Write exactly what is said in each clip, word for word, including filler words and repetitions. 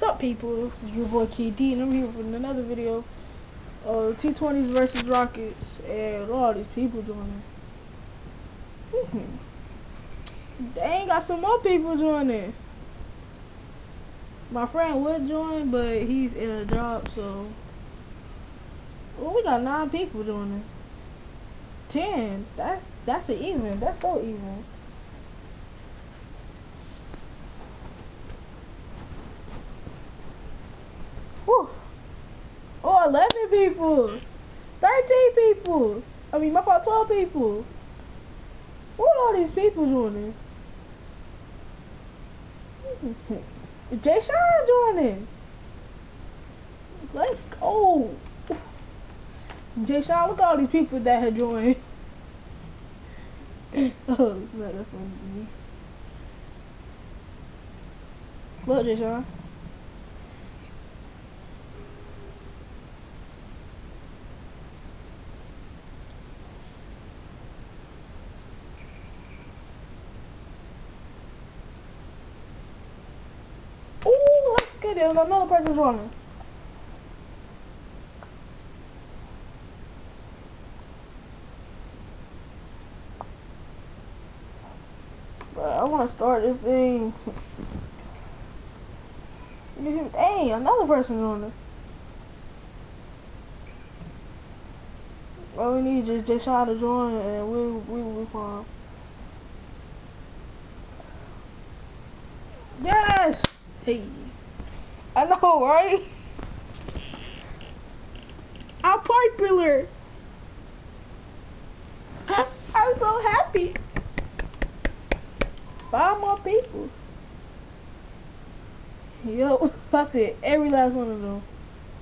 Sup people, this is your boy K D and I'm here with another video of T twenties versus Rockets and all these people joining. Dang, got some more people joining. My friend would join, but he's in a job, so well, we got nine people joining. Ten. That's that's an even. That's so even. Whew. Oh, eleven people. thirteen people. I mean, my fault, twelve people. What are all these people joining? Jay Sean joining. Let's go. Jay Sean, look at all these people that have joined. Oh, it's not that funny to me. Look, Jay Sean. Ooh, let's get it. Another person joining. But I want to start this thing. Dang, another person joining. All we need is just Sean to join, and we we will be fine. Yes. Hey, I know, right? I'm popular. I'm so happy. Five more people. Yo, I said every last one of them.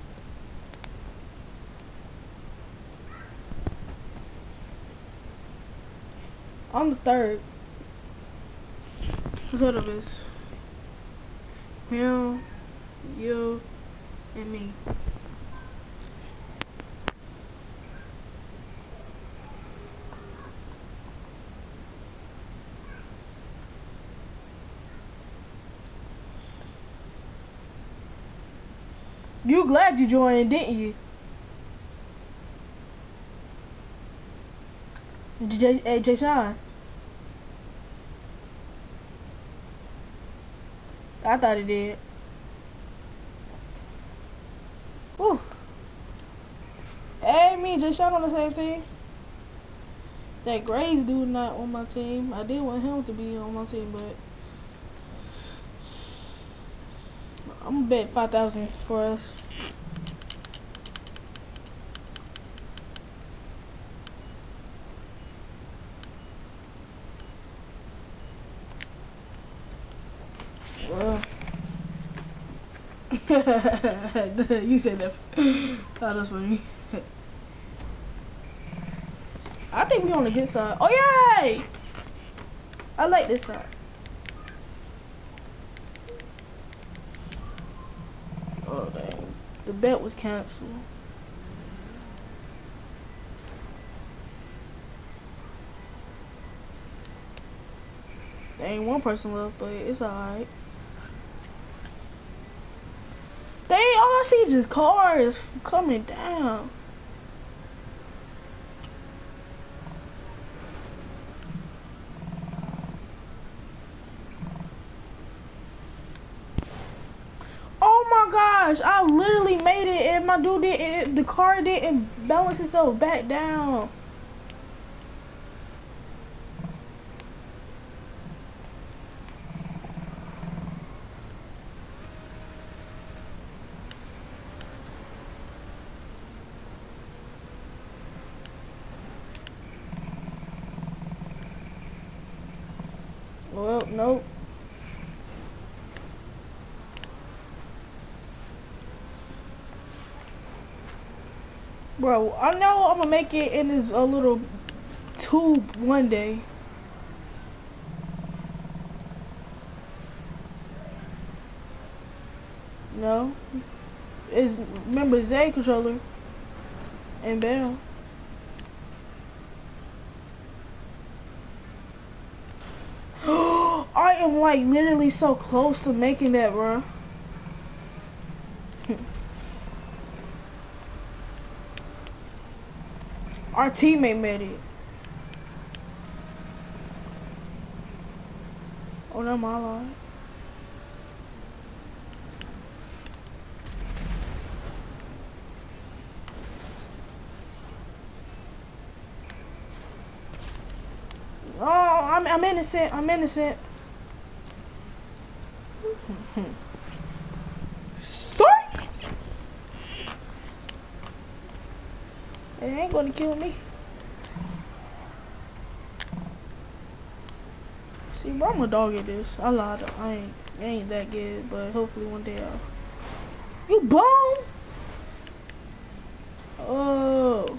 I'm the third. What of us? Him, you, and me. You glad you joined, didn't you? J Hey, Jay Sean. I thought he did. Whew. Hey, me and Jay Sean on the same team. That Grace dude not on my team. I did want him to be on my team, but I'm gonna bet five thousand for us. Well, you said that. Oh, that's funny. I think we on the good side. Oh yay! I like this side. Oh dang, the bet was canceled. There ain't one person left, but it's alright. Dang, all I see is just cars coming down. Oh my gosh, I literally made it and my dude didn't, the car didn't balance itself back down. Well, nope. Bro, I know I'm gonna make it in this a little tube one day. You know? It's, remember Zay controller and Bell. I am like literally so close to making that, bro. Our teammate made it. Oh, that's my line. Oh, I'm I'm innocent. I'm innocent. Sorry. It ain't gonna kill me. See, bro, I'm a dog at this. I lied. I ain't, I ain't that good, but hopefully one day I'll. You bum! Oh.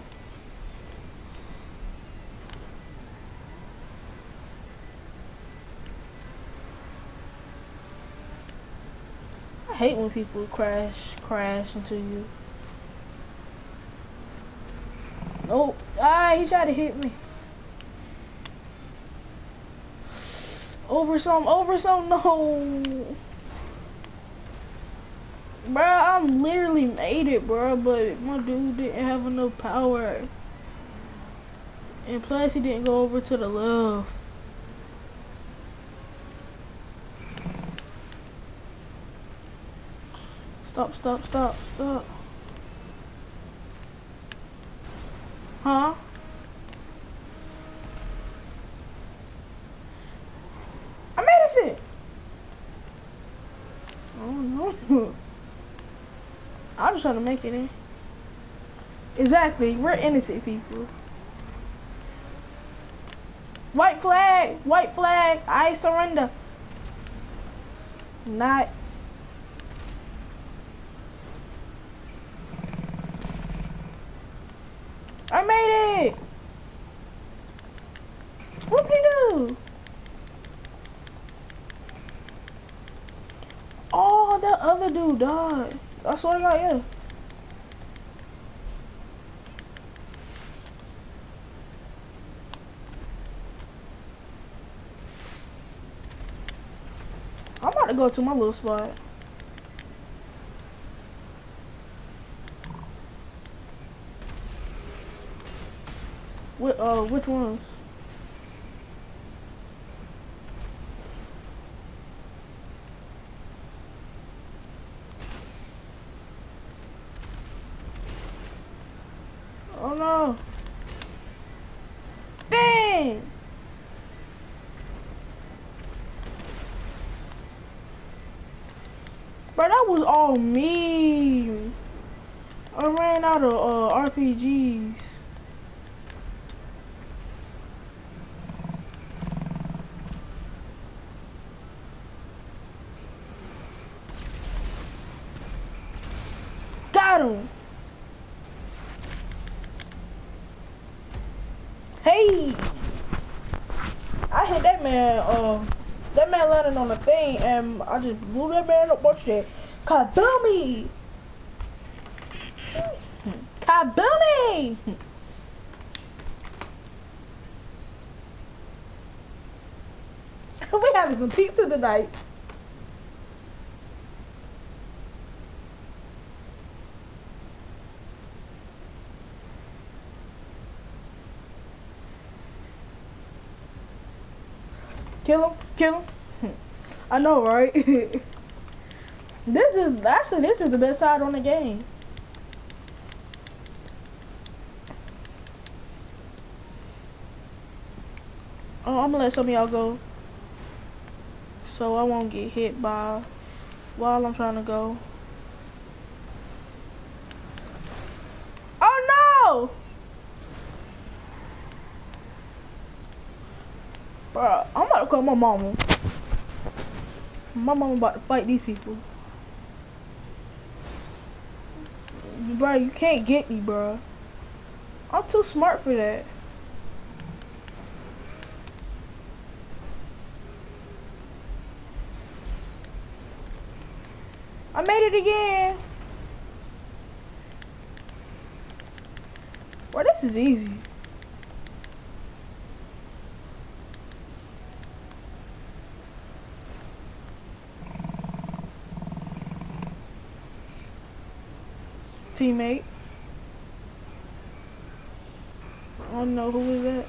I hate when people crash, crash into you. Nope. Ah, he tried to hit me. Over some, over some, no. Bruh, I'm literally made it, bruh, but my dude didn't have enough power. And plus, he didn't go over to the left. Stop, stop, stop, stop. Huh? I'm innocent. Oh no. I'm just trying to make it in. Exactly, we're innocent people. White flag, white flag, I surrender. Not. I made it. What did you do? Oh, that other dude died. That's all I got, yeah. I'm about to go to my little spot. What, uh, which ones? Oh no. Dang! Bro, that was all me. I ran out of uh, R P Gs. Got him. Hey! I hit that man, uh, that man landed on the thing and I just blew that man up. Watch that. Kaboomy! Kaboomy! We having some pizza tonight. Kill him, kill him. I know, right? This is actually this is the best side on the game. Oh, I'm gonna let some of y'all go, so I won't get hit by while I'm trying to go. Oh no! Bro, I'm about to call my mama. My mama about to fight these people. Bro, you can't get me, bro. I'm too smart for that. I made it again. Bro, this is easy. teammate. I don't know who is that.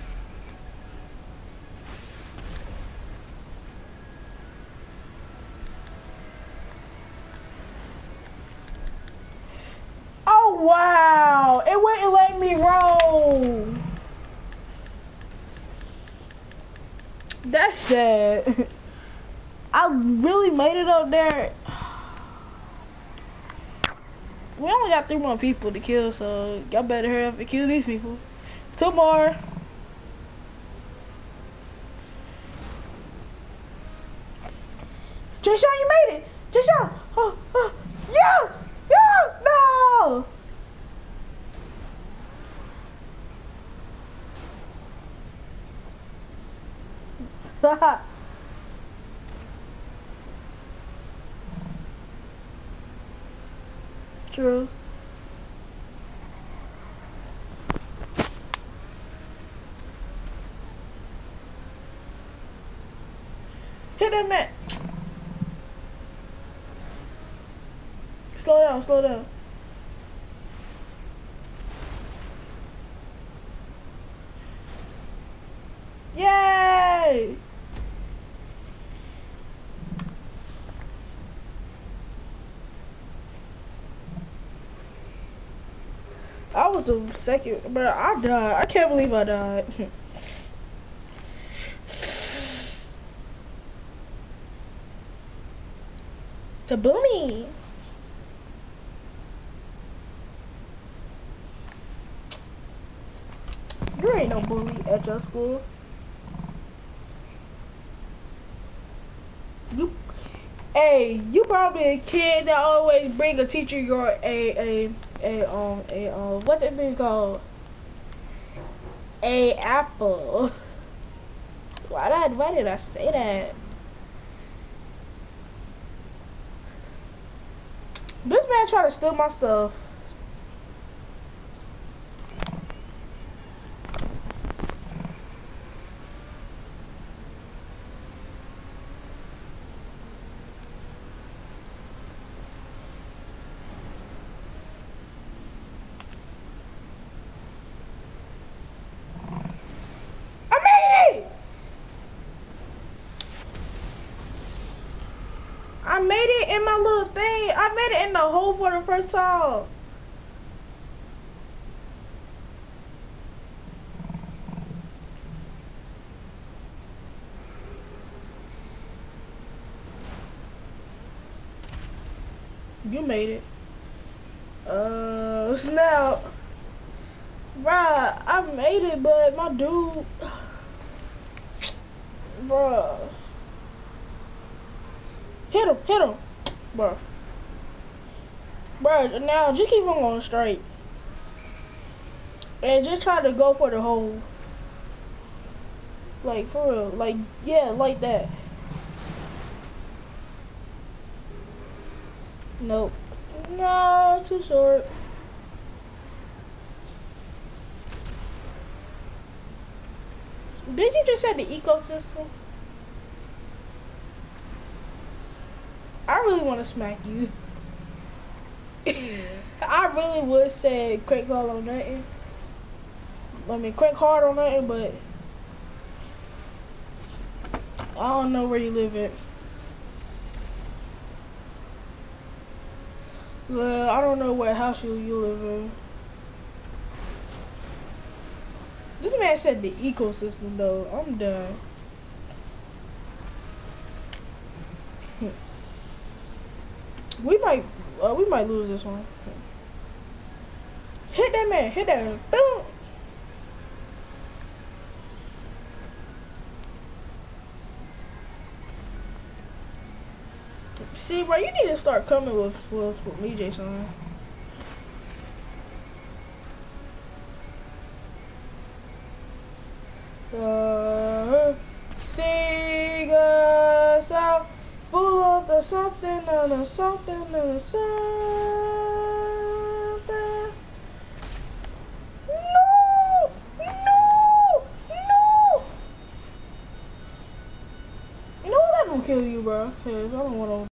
Oh wow! It wouldn't let me roll. That's sad. I really made it up there. We only got three more people to kill, so y'all better hurry up and kill these people. Two more. Jay Sean, you made it! Jay Sean! Oh, oh, yes! Yes! No! Haha. True. Hit that man. Slow down, slow down. Yay! I was the second, but I died. I can't believe I died. The boomy. You ain't no bully at your school. You, hey, you probably a kid that always bring a teacher your a a a um a um what's it been called? A apple. Why did I, why did I say that? This man tried to steal my stuff. I made it in my little thing. I made it in the hole for the first time. You made it. Uh, snap. Bruh, I made it, but my dude. Bruh. Hit him, hit him. Bruh. Bruh, now just keep on going straight. And just try to go for the hole. Like, for real. Like, yeah, like that. Nope. No, too short. Did you just say the ecosystem? I really want to smack you. I really would say crank hard on nothing. I mean, crank hard on nothing, but I don't know where you live at. Well, I don't know what house you, you live in. This man said the ecosystem, though. I'm done. We might, uh, we might lose this one. Hit that man! Hit that man! Boom! See, bro, you need to start coming with with, with me, Jason. Uh, sing us out, full of the something and the something and the something. No, no, no. You know what? I'm gonna kill you, bro. Cause I don't want to.